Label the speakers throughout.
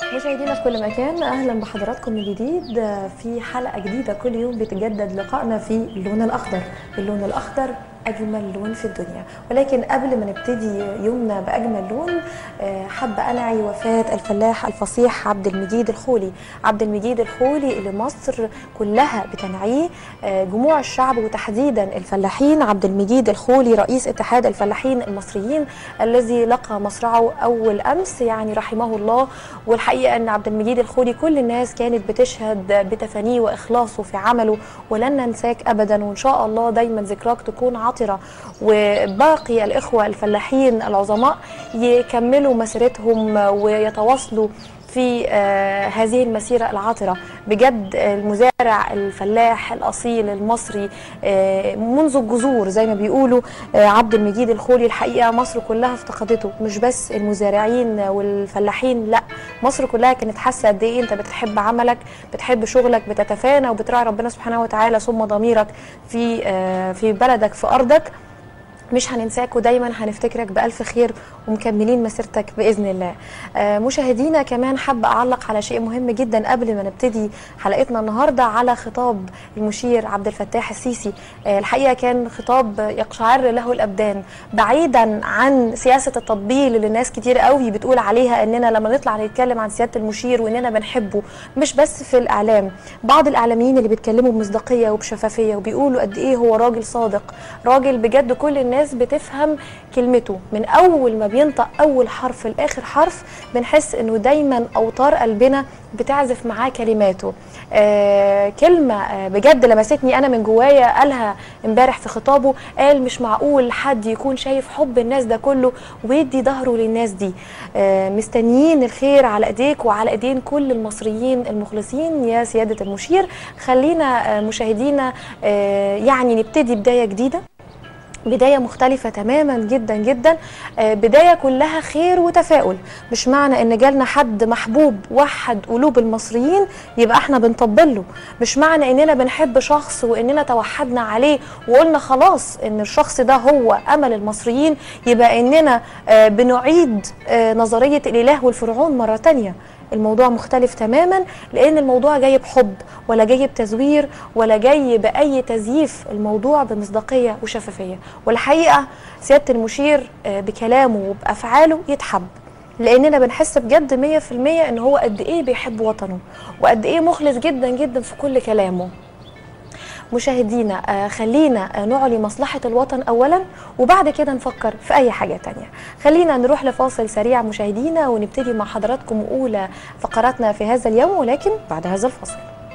Speaker 1: مشاهدينا في كل مكان، اهلا بحضراتكم من جديد في حلقه جديده. كل يوم بيتجدد لقائنا في اللون الاخضر. اللون الاخضر اجمل لون في الدنيا، ولكن قبل ما نبتدي يومنا باجمل لون حابه انعي وفاه الفلاح الفصيح عبد المجيد الخولي. عبد المجيد الخولي اللي مصر كلها بتنعيه، جموع الشعب وتحديدا الفلاحين. عبد المجيد الخولي رئيس اتحاد الفلاحين المصريين الذي لقى مصرعه اول امس، يعني رحمه الله. والحقيقه ان عبد المجيد الخولي كل الناس كانت بتشهد بتفانيه واخلاصه في عمله، ولن ننساك ابدا، وان شاء الله دايما ذكراك تكون عطره، وباقي الاخوه الفلاحين العظماء يكملوا مسيرتهم ويتواصلوا في هذه المسيرة العاطرة. بجد المزارع الفلاح الأصيل المصري منذ الجذور زي ما بيقولوا عبد المجيد الخولي، الحقيقة مصر كلها افتقدته، مش بس المزارعين والفلاحين، لا، مصر كلها كانت حاسة قد ايه انت بتحب عملك، بتحب شغلك، بتتفانى وبتراعي ربنا سبحانه وتعالى ثم ضميرك في بلدك في أرضك. مش هننساك ودايما هنفتكرك بألف خير ومكملين مسيرتك بإذن الله. مشاهدينا كمان حابة أعلق على شيء مهم جدا قبل ما نبتدي حلقتنا النهاردة، على خطاب المشير عبد الفتاح السيسي. الحقيقة كان خطاب يقشعر له الأبدان، بعيدا عن سياسة التطبيل اللي الناس كتير قوي بتقول عليها اننا لما نطلع نتكلم عن سيادة المشير واننا بنحبه، مش بس في الإعلام، بعض الإعلاميين اللي بيتكلموا بمصداقية وبشفافية وبيقولوا قد ايه هو راجل صادق، راجل بجد كل الناس بتفهم كلمته من اول ما بينطق اول حرف لاخر حرف، بنحس انه دايما اوتار قلبنا بتعزف معاه كلماته. كلمه بجد لمستني انا من جوايا، قالها امبارح في خطابه، قال مش معقول حد يكون شايف حب الناس ده كله ويدي ظهره للناس دي. مستنيين الخير على ايديك وعلى ايدين كل المصريين المخلصين يا سياده المشير. خلينا مشاهدينا يعني نبتدي بدايه جديده، بداية مختلفة تماما جدا جدا، بداية كلها خير وتفاؤل. مش معنى ان جالنا حد محبوب وحد قلوب المصريين يبقى احنا بنطبل له، مش معنى اننا بنحب شخص واننا توحدنا عليه وقلنا خلاص ان الشخص ده هو امل المصريين يبقى اننا بنعيد نظرية الاله والفرعون مرة تانية. الموضوع مختلف تماما، لان الموضوع جاي بحب ولا جاي بتزوير ولا جاي باي تزييف، الموضوع بمصداقيه وشفافيه. والحقيقه سياده المشير بكلامه وبافعاله يتحب، لاننا بنحس بجد 100% ان هو قد ايه بيحب وطنه وقد ايه مخلص جدا جدا في كل كلامه. مشاهدينا خلينا نعلي مصلحة الوطن أولا وبعد كده نفكر في أي حاجة تانية. خلينا نروح لفاصل سريع مشاهدينا ونبتدي مع حضراتكم أولى فقراتنا في هذا اليوم، ولكن بعد هذا الفاصل.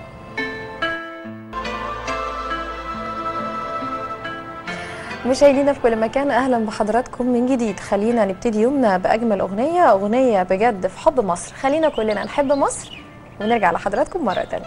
Speaker 1: مشاهدينا في كل مكان، أهلا بحضراتكم من جديد. خلينا نبتدي يومنا بأجمل أغنية بجد في حب مصر. خلينا كلنا نحب مصر ونرجع لحضراتكم مرة تانية.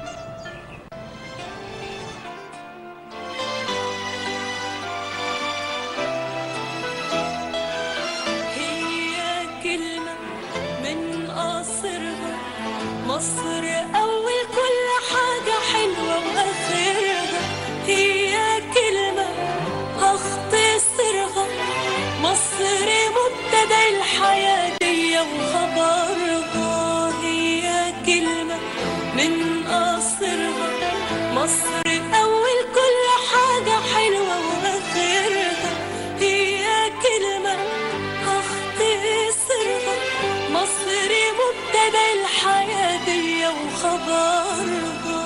Speaker 2: مصر أول كل حاجة حلوة وآخرها، هي كلمة هختصرها، مصر مبتدأ الحياة دي وخبرها، هي كلمة من قصرها، مصر أول كل حاجة حلوة وآخرها، هي كلمة هختصرها، مصر مبتدأ الحياة دي وخبرها،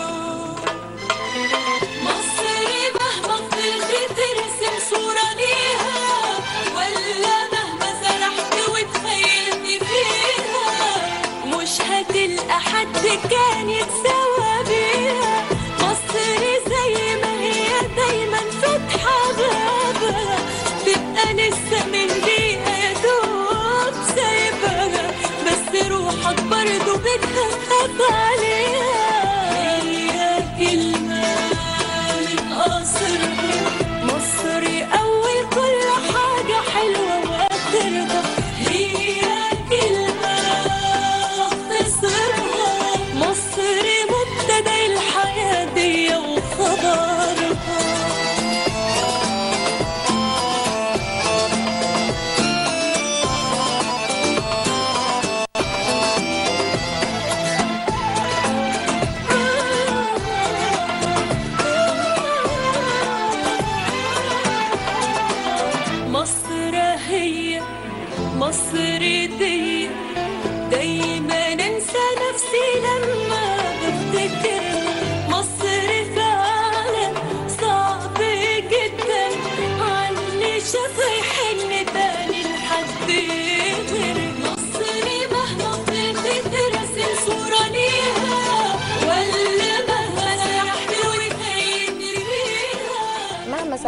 Speaker 2: مصر مهما فضلت ترسم صورة ليها ولا مهما سرحت وتخيلت فيها مش هتلقى حد كان يتساوى بيها، مصر زي ما هي دايما فاتحة بابها تبقى لسه من دقيقة يا دوب سايبها، بس روحك برضو بتخاف عليها، هي كلمة من قصرها، مصر أول كل حاجة حلوة وآخرها، هي كلمة اختصرها، مصر مبتدأ الحياة دي وخبرها.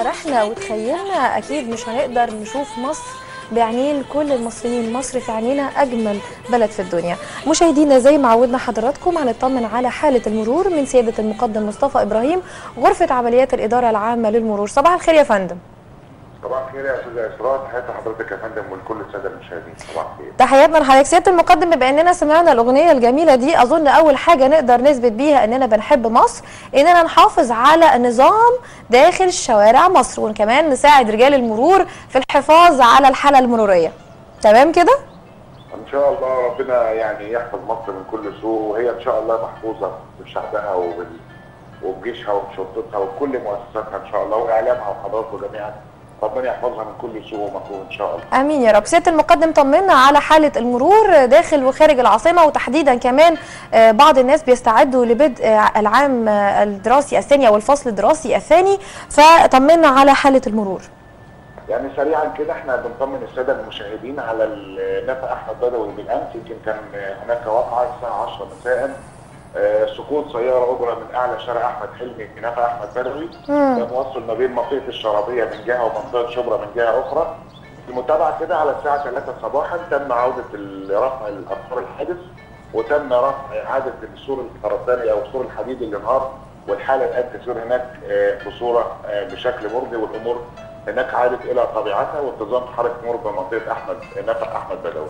Speaker 1: سرحنا وتخيلنا اكيد مش هنقدر نشوف مصر بعينين كل المصريين. مصر في عينينا اجمل بلد في الدنيا. مشاهدينا زي ما عودنا حضراتكم هنطمن على حاله المرور من سياده المقدم مصطفى ابراهيم، غرفه عمليات الاداره العامه للمرور. صباح الخير يا فندم.
Speaker 3: صباح الخير يا استاذه اسراء، تحياتي لحضرتك يا فندم ولكل الساده المشاهدين. صباح الخير.
Speaker 1: تحياتنا لحضرتك سياده المقدم. بما اننا سمعنا الاغنيه الجميله دي، اظن اول حاجه نقدر نثبت بيها اننا بنحب مصر اننا نحافظ على النظام داخل شوارع مصر، وكمان نساعد رجال المرور في الحفاظ على الحاله المروريه. تمام كده؟
Speaker 3: ان شاء الله ربنا يعني يحفظ مصر من كل سوء، وهي ان شاء الله محفوظه بشعبها وبجيشها وبشرطتها وبكل مؤسساتها ان شاء الله واعلامها وحضراتكم جميعا. ربنا يحفظها من كل سوء ومكروه ان شاء الله.
Speaker 1: امين يا رب. سياده المقدم طمنا على حاله المرور داخل وخارج العاصمه، وتحديدا كمان بعض الناس بيستعدوا لبدء العام الدراسي الثاني او الفصل الدراسي الثاني، فطمنا على حاله المرور.
Speaker 3: يعني سريعا كده احنا بنطمن الساده المشاهدين على نفق احمد بدوي بالامس. يمكن كان هناك وقعه الساعه 10 مساء، سقوط سياره اجرى من اعلى شارع احمد حلمي في نفق احمد بدوي، ده موصل ما بين منطقه الشرابيه من جهه ومنطقه شبرا من جهه اخرى. المتابعه كده على الساعه 3 صباحا تم عوده رفع اثار الحادث، وتم رفع اعاده السور الخرساني او السور الحديد اللي انهار، والحاله الان تسير هناك بصوره بشكل مرضي، والامور هناك عادت الى طبيعتها وانتظام حركه مرور بمنطقه نفق احمد بدوي.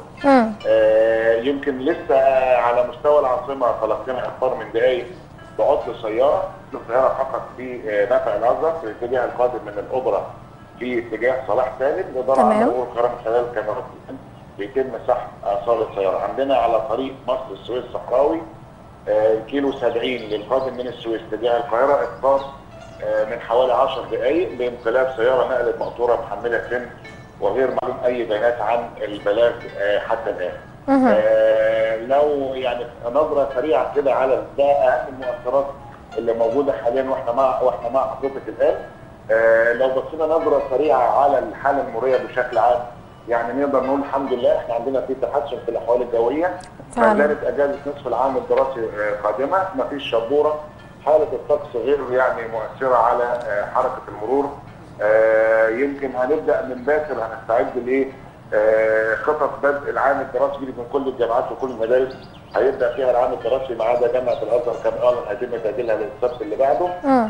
Speaker 3: يمكن لسه على مستوى العاصمه تلقينا اخبار من دقائق بعطل سياره فقط في نفق الازهر في الاتجاه القادم من الاوبرا في اتجاه صلاح سالم، لدرجه ان القرار من خلال الكاميرات بيتم سحب اثار السياره. عندنا على طريق مصر السويس الصحراوي كيلو 70 للقادم من السويس اتجاه القاهره اقطاع من حوالي 10 دقائق بانقلاب سياره نقلت مقطوره محمله سن وغير معلوم اي بيانات عن البلاغ حتى الان. لو يعني نظره سريعه كده على ده اهم المؤثرات اللي موجوده حاليا واحنا مع حضرتك الان. لو بصينا نظره سريعه على الحاله المروريه بشكل عام، يعني نقدر نقول الحمد لله احنا عندنا في تحسن في الاحوال الجويه. كانت اجازه نصف العام الدراسي قادمه، مفيش شبوره، حاله الطقس غير يعني مؤثره على حركه المرور. يمكن هنبدا من باكر هنستعد ل خطط بدء العام الدراسي من كل الجامعات وكل المدارس. هيبدا فيها العام الدراسي ما عدا جامعه الازهر كان اعلن هيتم تاجيلها للسبت اللي بعده.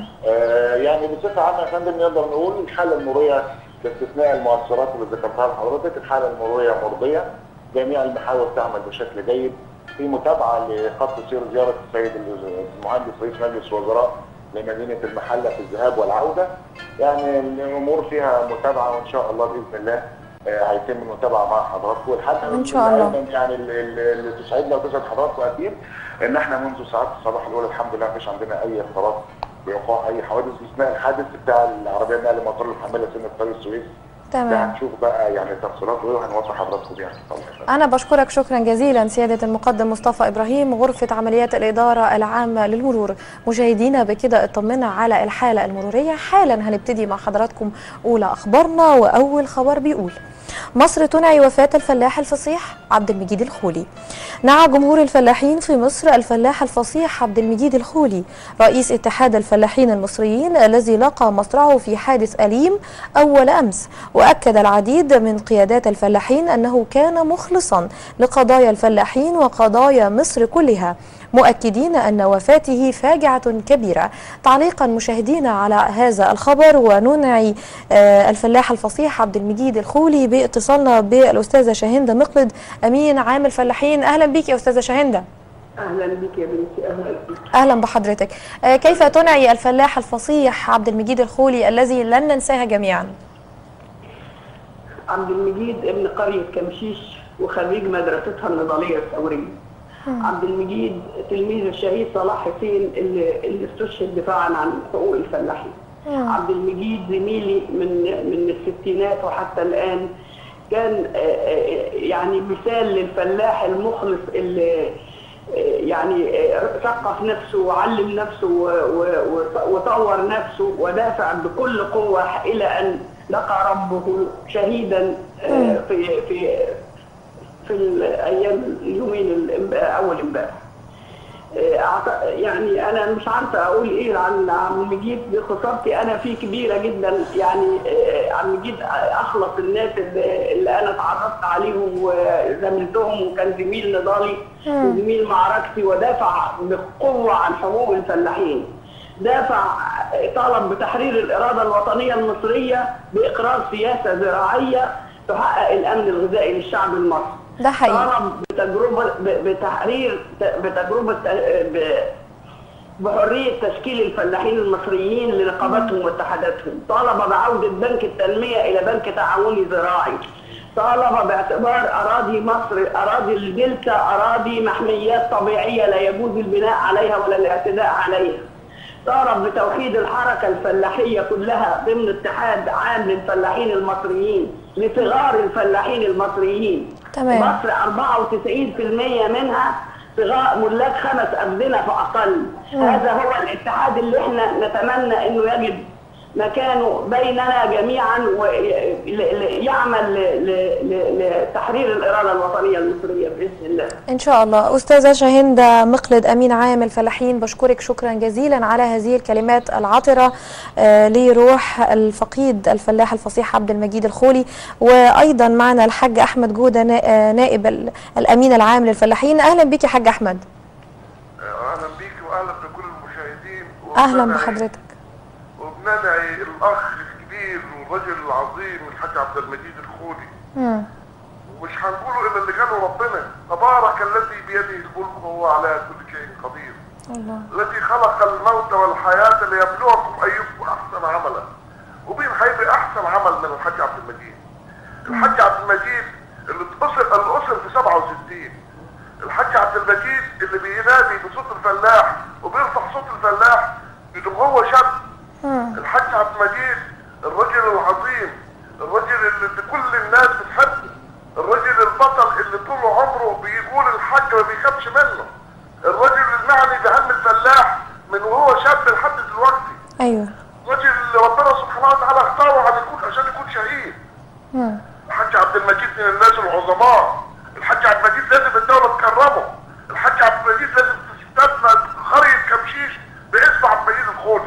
Speaker 3: يعني بصفه عامه يا فندم نقدر نقول الحاله المروريه باستثناء المؤثرات اللي ذكرتها لحضرتك، الحاله المروريه مرضيه، جميع المحاور تعمل بشكل جيد. في متابعه لخط سير زياره السيد المهندس رئيس مجلس الوزراء لمدينه المحله في الذهاب والعوده. يعني الامور فيها متابعه وان شاء الله باذن الله هيتم المتابعه مع حضراتكم. والحاجه
Speaker 1: ان شاء الله
Speaker 3: يعني اللي تسعدنا وتسعد حضراتكم اكيد ان احنا منذ ساعات الصباح الاولى الحمد لله مفيش عندنا اي اختراق بوقوع اي حوادث باستثناء الحادث بتاع العربيه النقل الموتور المحمله سن طريق السويس.
Speaker 1: تمام.
Speaker 3: هنشوف بقى يعني تفصيلات وهنوصل حضراتكم بيها.
Speaker 1: انا بشكرك شكرا جزيلا سياده المقدم مصطفى ابراهيم، غرفه عمليات الاداره العامه للمرور. مشاهدينا بكده اطمنا على الحاله المروريه. حالا هنبتدي مع حضراتكم اولى اخبارنا، واول خبر بيقول: مصر تنعي وفاة الفلاح الفصيح عبد المجيد الخولي. نعى جمهور الفلاحين في مصر الفلاح الفصيح عبد المجيد الخولي رئيس اتحاد الفلاحين المصريين الذي لقى مصرعه في حادث أليم أول أمس. وأكد العديد من قيادات الفلاحين أنه كان مخلصا لقضايا الفلاحين وقضايا مصر كلها، مؤكدين أن وفاته فاجعة كبيرة. تعليقا مشاهدينا على هذا الخبر وننعي الفلاح الفصيح عبد المجيد الخولي باتصالنا بالأستاذة شاهندة مقلد أمين عام الفلاحين. أهلا بك يا أستاذة شاهندة.
Speaker 4: أهلا بك يا بنتي. أهلا بك.
Speaker 1: أهلا بحضرتك. كيف تنعي الفلاح الفصيح عبد المجيد الخولي الذي لن ننساها جميعا؟
Speaker 4: عبد المجيد ابن قرية كمشيش وخريج مدرستها النضالية الثورية. عبد المجيد تلميذ الشهيد صلاح حسين اللي استشهد دفاعا عن حقوق الفلاحين. عبد المجيد زميلي من الستينات وحتى الآن، كان يعني مثال للفلاح المخلص اللي يعني ثقف نفسه وعلم نفسه وطور نفسه ودافع بكل قوة إلى أن لقى ربه شهيدا في الأيام اليومين أول امبارح. يعني انا مش عارفه اقول ايه عن عم المجيد، بخسارتي انا فيه كبيره جدا. يعني عم المجيد اخلص الناس اللي انا اتعرفت عليهم وزميلتهم، وكان زميل نضالي وزميل معركتي، ودافع بقوه عن حقوق الفلاحين. طالب بتحرير الاراده الوطنيه المصريه، باقرار سياسه زراعيه تحقق الامن الغذائي للشعب المصري.
Speaker 1: ده حقيقي.
Speaker 4: طالب بحريه تشكيل الفلاحين المصريين لنقاباتهم واتحاداتهم. طالب بعوده بنك التنميه الى بنك تعاوني زراعي. طالب باعتبار اراضي مصر، اراضي الدلتا، اراضي محميات طبيعيه لا يجوز البناء عليها ولا الاعتداء عليها. طالب بتوحيد الحركه الفلاحيه كلها ضمن اتحاد عام للفلاحين المصريين، لصغار الفلاحين المصريين.
Speaker 1: تمام.
Speaker 4: مصر 94% منها صغار ملاك 5 أبدنة فأقل. هذا هو الاتحاد اللي احنا نتمنى انه يجد مكانه بيننا جميعا، ويعمل لتحرير الإرادة الوطنية المصرية بإذن الله.
Speaker 1: إن شاء الله. أستاذة شاهندة مقلد أمين عام الفلاحين، بشكرك شكرا جزيلا على هذه الكلمات العطرة لروح الفقيد الفلاح الفصيح عبد المجيد الخولي. وأيضا معنا الحاج أحمد جودة نائب الأمين العام للفلاحين. أهلا بك يا حاج أحمد.
Speaker 5: أهلا بك وأهلا بكل المشاهدين.
Speaker 1: أهلا بحضرتك.
Speaker 5: وبندعي الأخ الكبير والرجل العظيم الحاج عبد المجيد الخولي. ومش هنقوله إلا اللي كانوا ربنا. تبارك الذي بيده الملك وهو على كل شيء قدير.
Speaker 1: الله.
Speaker 5: الذي خلق الموت والحياة ليبلوكم أيكم أحسن عملا. ومين هيبقى أحسن عمل من الحاج عبد المجيد؟ الحاج عبد المجيد اللي اتأثر في 67. الحاج عبد المجيد اللي بينادي بصوت الفلاح وبيرفع صوت الفلاح يدوم هو شاب. الحاج عبد المجيد الرجل العظيم، الرجل اللي كل الناس بتحبه، الرجل البطل اللي طول عمره بيقول الحاج ما بيخافش منه، الرجل المعني بهم الفلاح من وهو شاب لحد دلوقتي.
Speaker 1: ايوه.
Speaker 5: الرجل اللي ربنا سبحانه وتعالى اختاره عشان يكون شهيد. الحاج عبد المجيد من الناس العظماء. الحاج عبد المجيد لازم الدولة تكرمه. الحاج عبد المجيد لازم تستثمر قرية كمشيش باسم عبد المجيد الخولي.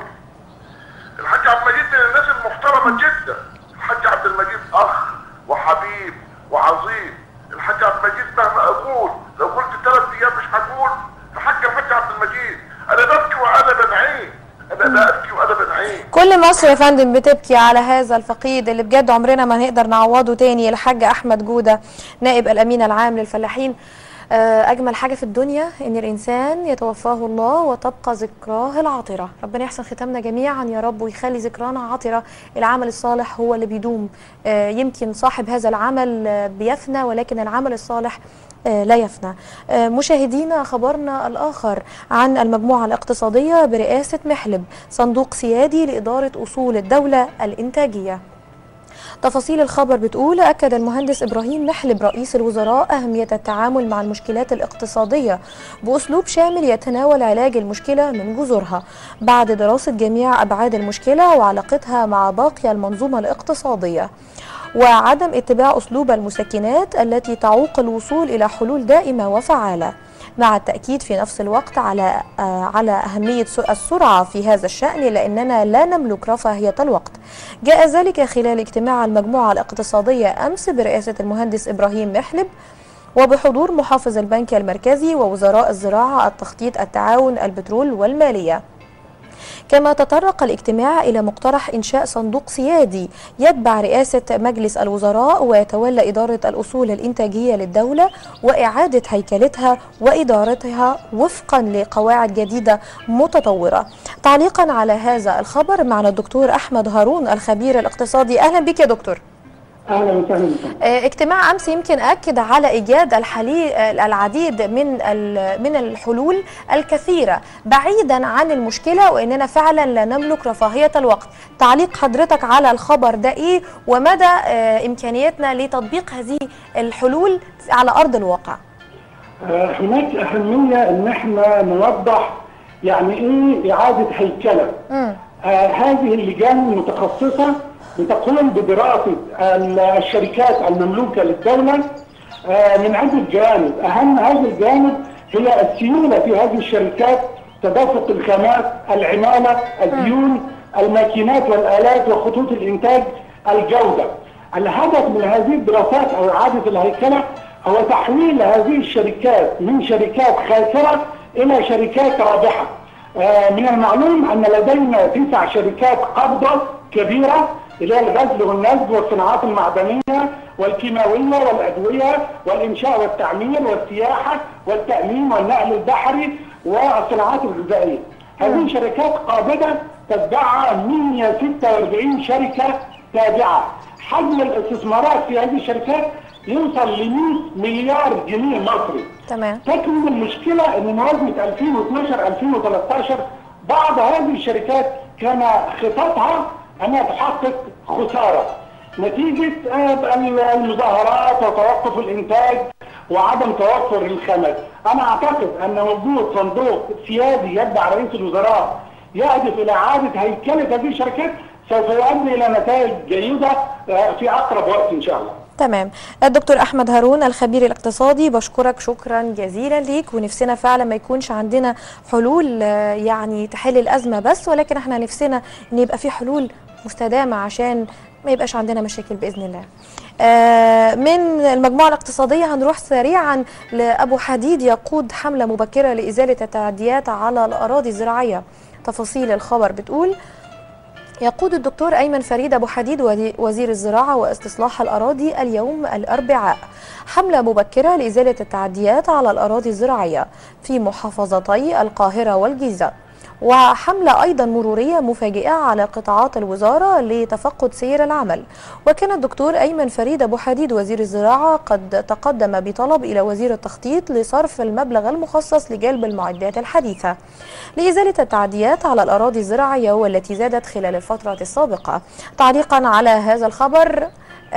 Speaker 5: الحاج عبد المجيد من الناس المحترمة جدا. الحاج عبد المجيد أخ وحبيب وعظيم. الحاج عبد المجيد مهما أقول، لو قلت 3 أيام مش هقول في حق الحاج عبد المجيد. أنا ببكي وأنا بدعيه، أنا ببكي وأنا بدعيه.
Speaker 1: كل مصر يا فندم بتبكي على هذا الفقيد اللي بجد عمرنا ما هنقدر نعوضه تاني. الحاج أحمد جودة نائب الأمين العام للفلاحين. أجمل حاجة في الدنيا إن الإنسان يتوفاه الله وتبقى ذكراه العاطرة. ربنا يحسن ختامنا جميعا يا رب ويخلي ذكرانا عاطرة. العمل الصالح هو اللي بيدوم. يمكن صاحب هذا العمل بيفنى ولكن العمل الصالح لا يفنى. مشاهدينا، خبرنا الآخر عن المجموعة الاقتصادية برئاسة محلب، صندوق سيادي لإدارة أصول الدولة الإنتاجية. تفاصيل الخبر بتقول: أكد المهندس إبراهيم محلب رئيس الوزراء أهمية التعامل مع المشكلات الاقتصادية بأسلوب شامل يتناول علاج المشكلة من جذورها بعد دراسة جميع أبعاد المشكلة وعلاقتها مع باقي المنظومة الاقتصادية، وعدم اتباع أسلوب المسكنات التي تعوق الوصول إلى حلول دائمة وفعالة، مع التأكيد في نفس الوقت على أهمية السرعة في هذا الشأن لأننا لا نملك رفاهية الوقت. جاء ذلك خلال اجتماع المجموعة الاقتصادية أمس برئاسة المهندس إبراهيم محلب وبحضور محافظ البنك المركزي ووزراء الزراعة، التخطيط، التعاون، البترول والمالية. كما تطرق الاجتماع إلى مقترح إنشاء صندوق سيادي يتبع رئاسة مجلس الوزراء ويتولى إدارة الأصول الإنتاجية للدولة وإعادة هيكلتها وإدارتها وفقا لقواعد جديدة متطورة. تعليقا على هذا الخبر معنا الدكتور أحمد هارون الخبير الاقتصادي. أهلا بك يا دكتور.
Speaker 6: اهلا وسهلا.
Speaker 1: اجتماع امس يمكن اكد على ايجاد العديد من الحلول الكثيره بعيدا عن المشكله واننا فعلا لا نملك رفاهيه الوقت. تعليق حضرتك على الخبر ده ايه ومدى امكانياتنا لتطبيق هذه الحلول على ارض الواقع؟
Speaker 6: هناك اهميه ان احنا نوضح يعني ايه اعاده هيكله. هذه اللجان المتخصصه بتقوم بدراسة الشركات المملوكة للدولة من عدة جوانب. أهم هذا الجانب هي السيوله في هذه الشركات، تدفق الخامات، العماله، الديون، الماكينات والالات وخطوط الانتاج، الجوده. الهدف من هذه الدراسات او اعاده الهيكله هو تحويل هذه الشركات من شركات خاسره الى شركات رابحه. من المعلوم ان لدينا 9 شركات قابضه كبيره، اللي هي الغزل والنسج والصناعات المعدنيه والكيماويه والادويه والانشاء والتعمير والسياحه والتامين والنقل البحري والصناعات الغذائيه. هذه شركات قابضه تتبعها 146 شركه تابعه. حجم الاستثمارات في هذه الشركات يوصل ل 100 مليار جنيه مصري.
Speaker 1: تمام.
Speaker 6: تكمن المشكله ان موازنه 2012 2013 بعض هذه الشركات كان خططها انها تحقق خساره نتيجه المظاهرات وتوقف الانتاج وعدم توفر الخامات. انا اعتقد ان وجود صندوق سيادي يتبع رئيس الوزراء يهدف الى اعاده هيكله هذه الشركات سوف يؤدي الى نتائج جيده في اقرب وقت ان شاء الله.
Speaker 1: تمام. الدكتور احمد هارون الخبير الاقتصادي، بشكرك شكرا جزيلا ليك، ونفسنا فعلا ما يكونش عندنا حلول يعني تحل الازمه بس، ولكن احنا نفسنا ان يبقى في حلول مستدامه عشان ما يبقاش عندنا مشاكل باذن الله. من المجموعه الاقتصاديه هنروح سريعا لابو حديد يقود حمله مبكره لازاله التعديات على الاراضي الزراعيه. تفاصيل الخبر بتقول: يقود الدكتور أيمن فريد أبو حديد وزير الزراعة واستصلاح الأراضي اليوم الأربعاء حملة مبكرة لإزالة التعديات على الأراضي الزراعية في محافظتي القاهرة والجيزة، وحملة أيضا مرورية مفاجئة على قطاعات الوزارة لتفقد سير العمل. وكان الدكتور أيمن فريد أبو حديد وزير الزراعة قد تقدم بطلب إلى وزير التخطيط لصرف المبلغ المخصص لجلب المعدات الحديثة لإزالة التعديات على الأراضي الزراعية والتي زادت خلال الفترة السابقة. تعليقا على هذا الخبر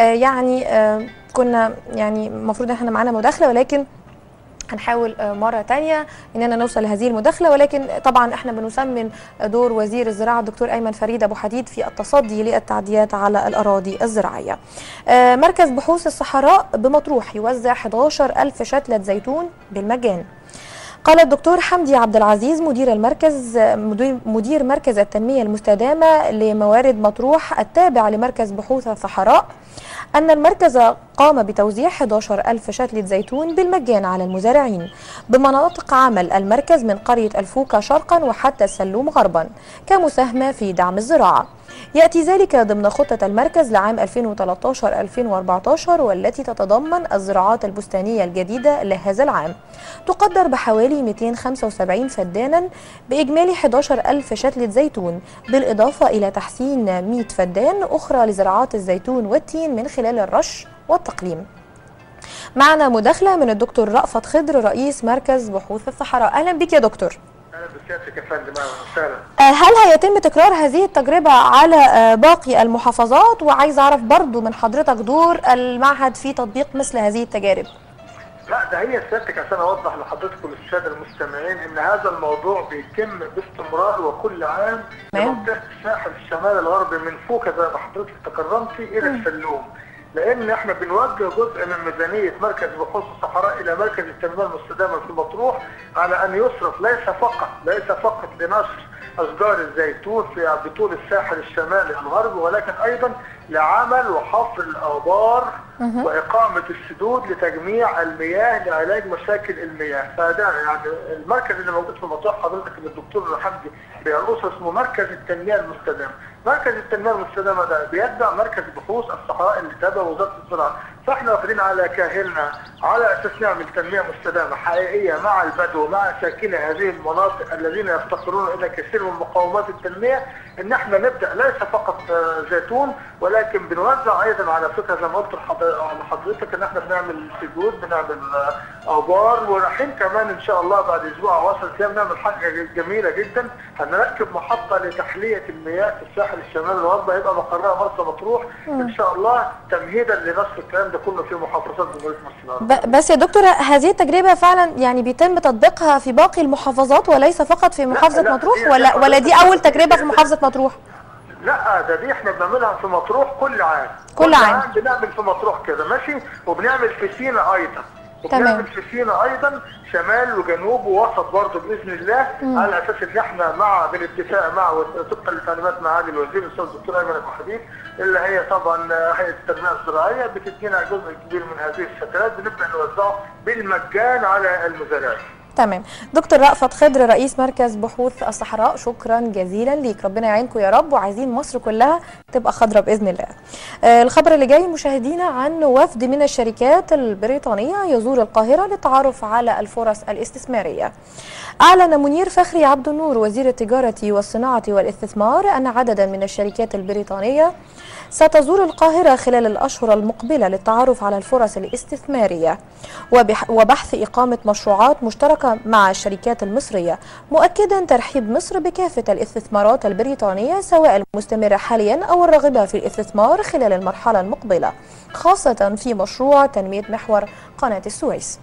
Speaker 1: كنا المفروض احنا معانا مداخلة، ولكن هنحاول مرة تانية اننا نوصل لهذه المداخلة، ولكن طبعا احنا بنسمن دور وزير الزراعة الدكتور أيمن فريد أبو حديد في التصدي للتعديات على الأراضي الزراعية. مركز بحوث الصحراء بمطروح يوزع 11,000 شتلة زيتون بالمجان. قال الدكتور حمدي عبد العزيز مدير مركز التنمية المستدامة لموارد مطروح التابع لمركز بحوث الصحراء أن المركز قام بتوزيع 11,000 شتلة زيتون بالمجان على المزارعين بمناطق عمل المركز من قرية الفوكة شرقا وحتى السلوم غربا كمساهمة في دعم الزراعة. يأتي ذلك ضمن خطة المركز لعام 2013-2014 والتي تتضمن الزراعات البستانية الجديدة لهذا العام تقدر بحوالي 275 فدانا بإجمالي 11,000 شتلة زيتون، بالإضافة إلى تحسين 100 فدان أخرى لزراعات الزيتون والتين من خلال الرش والتقليم. معنا مداخلة من الدكتور رأفت خضر رئيس مركز بحوث الصحراء. أهلا بك يا دكتور.
Speaker 5: اهلا بسيادتك يا فندم. اهلا وسهلا.
Speaker 1: هل هيتم تكرار هذه التجربة على باقي المحافظات؟ وعايز أعرف برضو من حضرتك دور المعهد في تطبيق مثل هذه التجارب.
Speaker 5: لا ده هي سيادتك عشان اوضح لحضرتك وللساده المستمعين ان هذا الموضوع بيتم باستمرار وكل عام في منطقه الساحل الشمالي الغربي من فوكة زي ما حضرتك تكرمتي الى السلوم، لان احنا بنوجه جزء من ميزانيه مركز بحوث الصحراء الى مركز التنميه المستدامه في مطروح على ان يصرف ليس فقط لنشر اشجار الزيتون في بطول الساحل الشمالي الغربي، ولكن ايضا لعمل وحفر الابار واقامه السدود لتجميع المياه لعلاج مشاكل المياه. فده يعني المركز اللي موجود في مطروح حضرتك اللي الدكتور حمدي بيرأسه اسمه مركز التنميه المستدامه. مركز التنميه المستدامه ده بيتبع مركز بحوث الصحراء اللي تابع وزاره الزراعه، فاحنا واخدين على كاهلنا على اساس نعمل تنميه مستدامه حقيقيه مع البدو مع ساكني هذه المناطق الذين يفتقرون الى كثير من مقومات التنميه، ان احنا نبدا ليس فقط زيتون ولكن بنوزع ايضا على فكره زي ما قلت لحضرتك ان احنا بنعمل سدود بنعمل ابار، ورايحين كمان ان شاء الله بعد اسبوع او 10 ايام نعمل حاجه جميله جدا، هنركب محطه لتحليه المياه في الساحل الشمالي الغربي هيبقى مقرها مرسى مطروح ان شاء الله تمهيدا لنشر الكلام ده كله في محافظات جمهوريه مصر.
Speaker 1: بس يا دكتور هذه التجربه فعلا يعني بيتم تطبيقها في باقي المحافظات وليس فقط في محافظه مطروح ولا دي اول تجربه في محافظه مطروح؟
Speaker 5: لا دي احنا بنعملها في مطروح كل عام.
Speaker 1: كل عام
Speaker 5: بنعمل في مطروح كده ماشي، وبنعمل في سينا ايضا
Speaker 7: وبنعمل في سينا ايضا شمال وجنوب ووسط برضه باذن الله، على اساس ان احنا بالاتفاق مع طبقا لتعليمات معالي الوزير الاستاذ الدكتور ايمن ابو حبيب، اللي هي طبعا هيئه التنميه الزراعيه بتدينا جزء كبير من هذه الشتلات بنبدا نوزعه بالمجان على المزارعين.
Speaker 1: تمام. دكتور رأفت خضر رئيس مركز بحوث الصحراء، شكرا جزيلا ليك، ربنا يعينكم يا رب، وعايزين مصر كلها تبقى خضراء باذن الله. الخبر اللي جاي مشاهدينا عن وفد من الشركات البريطانيه يزور القاهره للتعرف على الفرص الاستثماريه. اعلن منير فخري عبد النور وزير التجاره والصناعه والاستثمار ان عددا من الشركات البريطانيه ستزور القاهرة خلال الأشهر المقبلة للتعرف على الفرص الاستثمارية وبحث إقامة مشروعات مشتركة مع الشركات المصرية، مؤكدا ترحيب مصر بكافة الاستثمارات البريطانية سواء المستمرة حاليا أو الراغبة في الاستثمار خلال المرحلة المقبلة، خاصة في مشروع تنمية محور قناة السويس.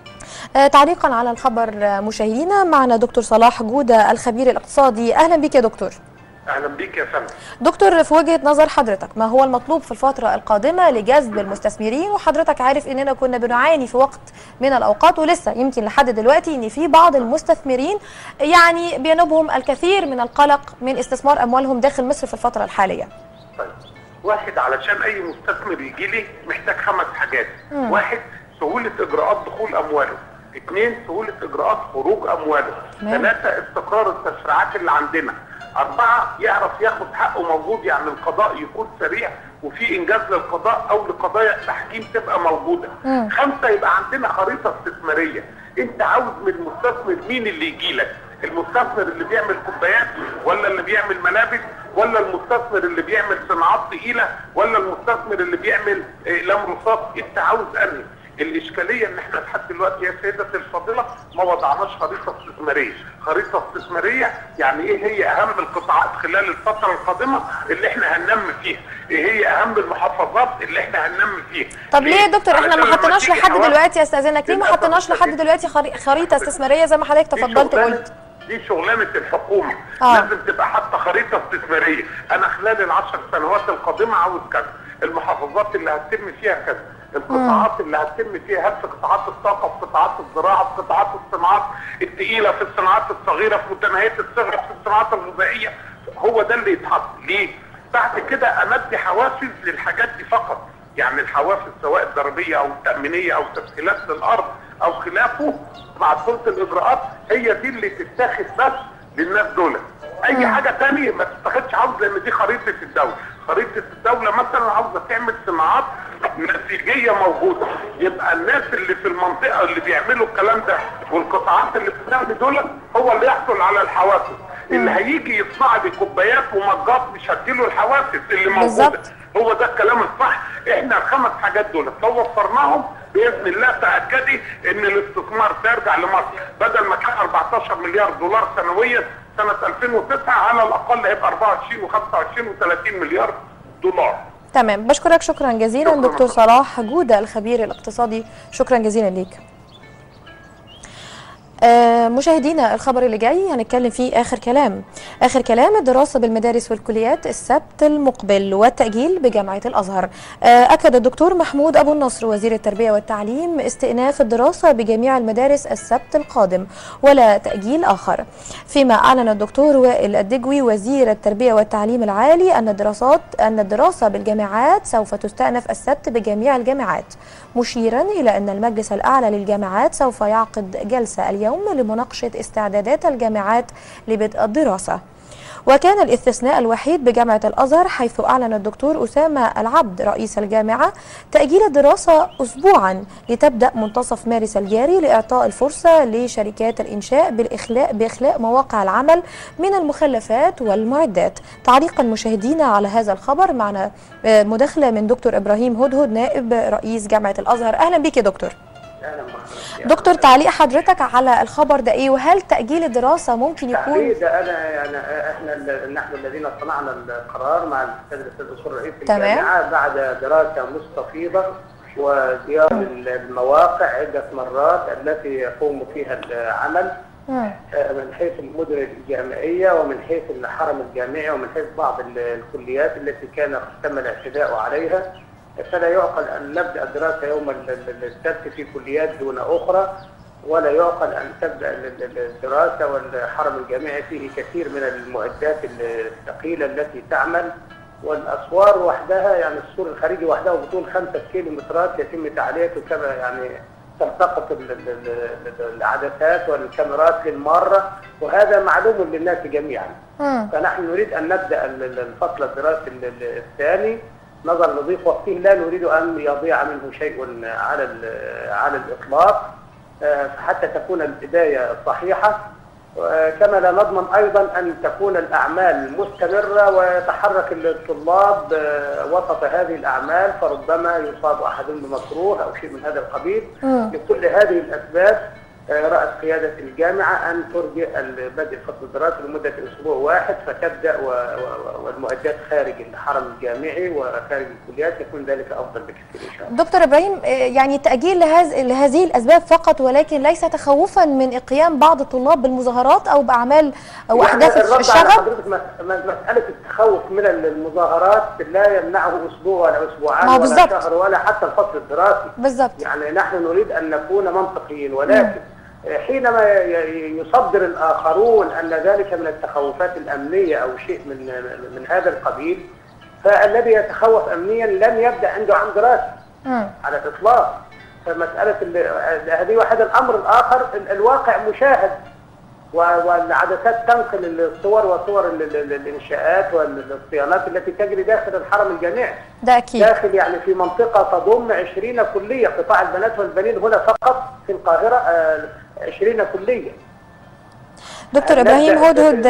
Speaker 1: تعليقا على الخبر مشاهدينا معنا دكتور صلاح جودة الخبير الاقتصادي. أهلا بك يا دكتور.
Speaker 8: اهلا بيك يا فندم.
Speaker 1: دكتور، في وجهة نظر حضرتك ما هو المطلوب في الفترة القادمة لجذب المستثمرين؟ وحضرتك عارف اننا كنا بنعاني في وقت من الاوقات ولسه يمكن لحد دلوقتي ان في بعض المستثمرين يعني بينوبهم الكثير من القلق من استثمار اموالهم داخل مصر في الفترة الحالية.
Speaker 8: طيب، واحد علشان اي مستثمر يجي لي محتاج 5 حاجات. 1 سهولة اجراءات دخول امواله. 2 سهولة اجراءات خروج امواله. 3 استقرار التشريعات اللي عندنا. 4 يعرف ياخد حقه موجود، يعني القضاء يكون سريع وفي انجاز للقضاء او لقضايا التحكيم تبقى موجوده. 5 يبقى عندنا خريطه استثماريه. انت عاوز من المستثمر مين اللي يجي لك؟ المستثمر اللي بيعمل كوبايات ولا اللي بيعمل ملابس ولا المستثمر اللي بيعمل صناعات ثقيله ولا المستثمر اللي بيعمل اقلام رصاص؟ انت عاوز انهي؟ الاشكاليه ان احنا لحد دلوقتي يا سيدتي الفاضله ما وضعناش خريطه استثماريه. خريطه استثماريه يعني ايه هي اهم القطاعات خلال الفتره القادمه اللي احنا هننمي فيها؟ ايه هي اهم المحافظات اللي احنا هننمي فيها؟
Speaker 1: طب ليه يا دكتور احنا ما حطيناش لحد دلوقتي، استاذنك، ليه ما حطيناش لحد دلوقتي خريطه استثماريه زي ما حضرتك تفضلت قلت؟
Speaker 8: دي شغلانه الحكومه. لازم تبقى حاطه خريطه استثماريه. انا خلال ال10 سنوات القادمه عاوز كذا، المحافظات اللي هتتم فيها كذا، القطاعات اللي هتتم فيها، هل في قطاعات الطاقه، في قطاعات الزراعه، في قطاعات الصناعات الثقيله، في الصناعات الصغيره، في متناهيه الصغر، في الصناعات الغذائيه. هو ده اللي يتحط. ليه؟ بعد كده امدي حوافز للحاجات دي فقط، يعني الحوافز سواء الضريبيه او التامينيه او تسهيلات للارض او خلافه مع سلطه الاجراءات، هي دي اللي تتاخد بس للناس دول. اي حاجه ثانيه ما تتاخدش. عاوز، لان دي خريطه الدوله. خريطه الدوله مثلا عاوزه تعمل صناعات نسيجيه موجوده، يبقى الناس اللي في المنطقه اللي بيعملوا الكلام ده والقطاعات اللي بتعمل دول هو اللي يحصل على الحوافز. اللي هيجي يصنع لي كوبايات ومجات مش هديله الحوافز اللي موجوده. هو ده الكلام الصح. احنا ال5 حاجات دول لو وفرناهم باذن الله تاكدي ان الاستثمار سيرجع لمصر. بدل ما كان 14 مليار دولار سنويا سنه 2009 على الاقل هيبقى 24 و25 و30 مليار دولار.
Speaker 1: تمام، بشكرك شكرا جزيلا دكتور صلاح جودة الخبير الاقتصادي، شكرا جزيلا ليك. مشاهدينا الخبر اللي جاي هنتكلم فيه آخر كلام الدراسة بالمدارس والكليات السبت المقبل والتأجيل بجامعة الأزهر. أكد الدكتور محمود أبو النصر وزير التربية والتعليم استئناف الدراسة بجميع المدارس السبت القادم ولا تأجيل آخر، فيما أعلن الدكتور وائل الدجوي وزير التربية والتعليم العالي أن الدراسة بالجامعات سوف تستأنف السبت بجميع الجامعات، مشيرا إلى أن المجلس الأعلى للجامعات سوف يعقد جلسة اليوم لمناقشة استعدادات الجامعات لبدء الدراسة. وكان الاستثناء الوحيد بجامعة الأزهر حيث أعلن الدكتور أسامة العبد رئيس الجامعة تأجيل الدراسة أسبوعا لتبدأ منتصف مارس الجاري لإعطاء الفرصة لشركات الإنشاء بإخلاء مواقع العمل من المخلفات والمعدات. تعليقا مشاهدينا على هذا الخبر معنا مداخلة من دكتور إبراهيم هدهد نائب رئيس جامعة الأزهر. أهلا بك يا دكتور. دكتور، تعليق حضرتك على الخبر ده ايه؟ وهل تأجيل الدراسة ممكن يكون؟
Speaker 9: ده نحن الذين صنعنا القرار مع الاستاذ أصول رئيس الجامعة بعد دراسة مستفيضة وزيارة المواقع عدة مرات التي يقوم فيها العمل من حيث المدن الجامعية ومن حيث الحرم الجامعي ومن حيث بعض الكليات التي كان تم الاعتداء عليها. فلا يعقل أن نبدأ الدراسة يوم السبت في كليات دون أخرى، ولا يعقل أن تبدأ الدراسة والحرم الجامعي فيه كثير من المعدات الثقيلة التي تعمل، والأسوار وحدها يعني السور الخارجي وحده بطول 5 كيلومترات يتم تعليته كما يعني تلتقط العدسات والكاميرات للمارة، وهذا معلوم للناس جميعا. فنحن نريد أن نبدأ الفصل الدراسي الثاني نظرا لضيق وقته، لا نريد أن يضيع منه شيء على الإطلاق، حتى تكون البداية صحيحة، كما لا نضمن أيضا أن تكون الأعمال مستمرة ويتحرك الطلاب وسط هذه الأعمال فربما يصاب أحدهم بمكروه أو شيء من هذا القبيل. لكل هذه الأسباب رأت قيادة الجامعة أن ترجئ بدء الفصل الدراسي لمدة أسبوع واحد، فتبدأ والمعدات خارج الحرم الجامعي وخارج الكليات يكون ذلك أفضل بكثير إن شاء الله.
Speaker 1: دكتور إبراهيم، يعني التأجيل لهذه الأسباب فقط، ولكن ليس تخوفا من قيام بعض الطلاب بالمظاهرات أو بأعمال أو أحداث الشغب؟
Speaker 9: مسألة التخوف من المظاهرات لا يمنعه أسبوع ولا أسبوعان ولا شهر ولا حتى الفصل الدراسي.
Speaker 1: بالضبط.
Speaker 9: يعني نحن نريد أن نكون منطقيين، ولكن حينما يصدر الآخرون أن ذلك من التخوفات الأمنية أو شيء من هذا القبيل، فالذي يتخوف أمنيا لن يبدأ عنده عام دراسي على الإطلاق. فمسألة هذه واحد. الأمر الآخر الواقع مشاهد، والعدسات تنقل الصور وصور الإنشاءات والصيانات التي تجري داخل الحرم الجامعي.
Speaker 1: ده أكيد.
Speaker 9: داخل يعني في منطقة تضم 20 كلية، قطاع البنات والبنين هنا فقط في القاهرة 20 كلية.
Speaker 1: دكتور إبراهيم هدهد،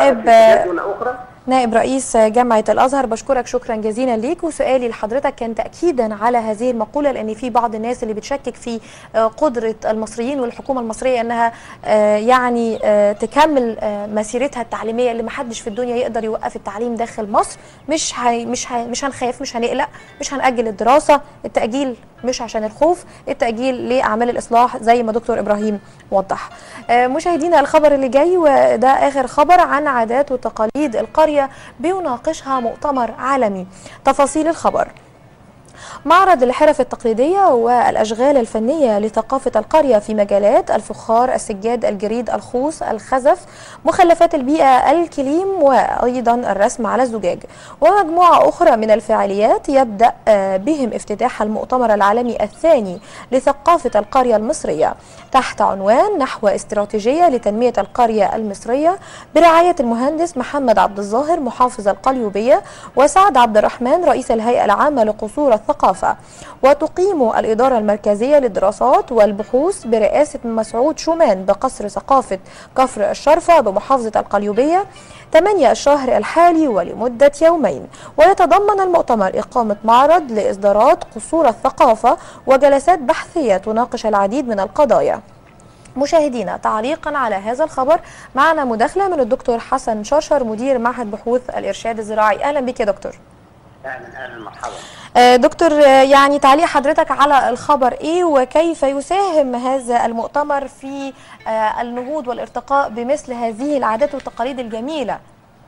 Speaker 1: نائب رئيس جامعة الأزهر، بشكرك شكرا جزيلا ليك. وسؤالي لحضرتك كان تأكيدا على هذه المقولة، لأن في بعض الناس اللي بتشكك في قدرة المصريين والحكومة المصرية أنها يعني تكمل مسيرتها التعليمية، اللي محدش في الدنيا يقدر يوقف التعليم داخل مصر. مش هنخاف، مش هنقلق، مش هنأجل الدراسة. التأجيل مش عشان الخوف، التأجيل لأعمال الإصلاح زي ما دكتور إبراهيم وضح. مشاهدينا، الخبر اللي جاي وده آخر خبر عن عادات وتقاليد القرية بيناقشها مؤتمر عالمي. تفاصيل الخبر: معرض الحرف التقليدية والأشغال الفنية لثقافة القرية في مجالات الفخار، السجاد، الجريد، الخوص، الخزف، مخلفات البيئة، الكليم، وأيضا الرسم على الزجاج، ومجموعة أخرى من الفعاليات يبدأ بهم افتتاح المؤتمر العالمي الثاني لثقافة القرية المصرية تحت عنوان نحو استراتيجية لتنمية القرية المصرية، برعاية المهندس محمد عبد الظاهر محافظ القليوبية وسعد عبد الرحمن رئيس الهيئة العامة لقصور الثقافة. وتقيم الإدارة المركزية للدراسات والبحوث برئاسة مسعود شومان بقصر ثقافة كفر الشرفة بمحافظة القليوبية 8 الشهر الحالي ولمدة يومين. ويتضمن المؤتمر إقامة معرض لإصدارات قصور الثقافة وجلسات بحثية تناقش العديد من القضايا. مشاهدينا، تعليقا على هذا الخبر معنا مداخلة من الدكتور حسن شرشر مدير معهد بحوث الإرشاد الزراعي. أهلا بك يا دكتور.
Speaker 9: أهلا مرحبا.
Speaker 1: دكتور، يعني تعليق حضرتك على الخبر ايه، وكيف يساهم هذا المؤتمر في النهوض والارتقاء بمثل هذه العادات والتقاليد الجميلة؟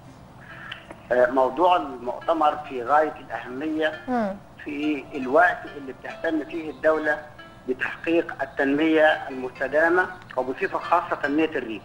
Speaker 9: موضوع المؤتمر في غاية الأهمية في الوقت اللي بتهتم فيه الدولة بتحقيق التنمية المستدامة وبصفة خاصة تنمية الريف.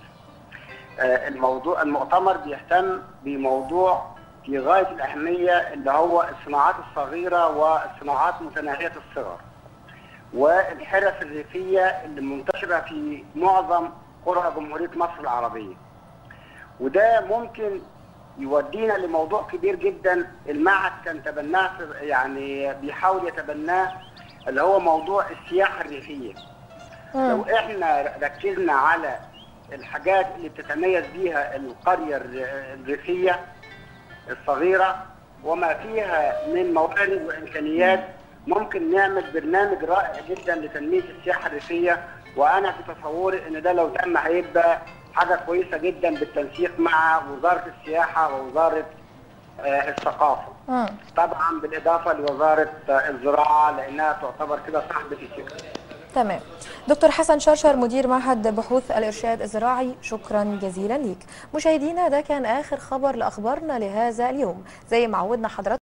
Speaker 9: المؤتمر بيهتم بموضوع في غاية الأهمية اللي هو الصناعات الصغيرة والصناعات متناهية الصغر والحرف الريفية اللي منتشرة في معظم قرى جمهورية مصر العربية. وده ممكن يودينا لموضوع كبير جدا المعهد كان تبناه، يعني بيحاول يتبناه، اللي هو موضوع السياحة الريفية. لو احنا ركزنا على الحاجات اللي بتتميز بيها القرية الريفية الصغيرة وما فيها من موارد وإمكانيات، ممكن نعمل برنامج رائع جدا لتنمية السياحة الريفية. وأنا في تصوري إن ده لو تم هيبقى حاجة كويسة جدا بالتنسيق مع وزارة السياحة ووزارة الثقافة. طبعا بالإضافة لوزارة الزراعة لأنها تعتبر كده صاحبة الفكرة.
Speaker 1: تمام. دكتور حسن شرشر مدير معهد بحوث الإرشاد الزراعي، شكرا جزيلا ليك. مشاهدينا، ده كان آخر خبر لأخبارنا لهذا اليوم. زي ما عودنا حضراتكم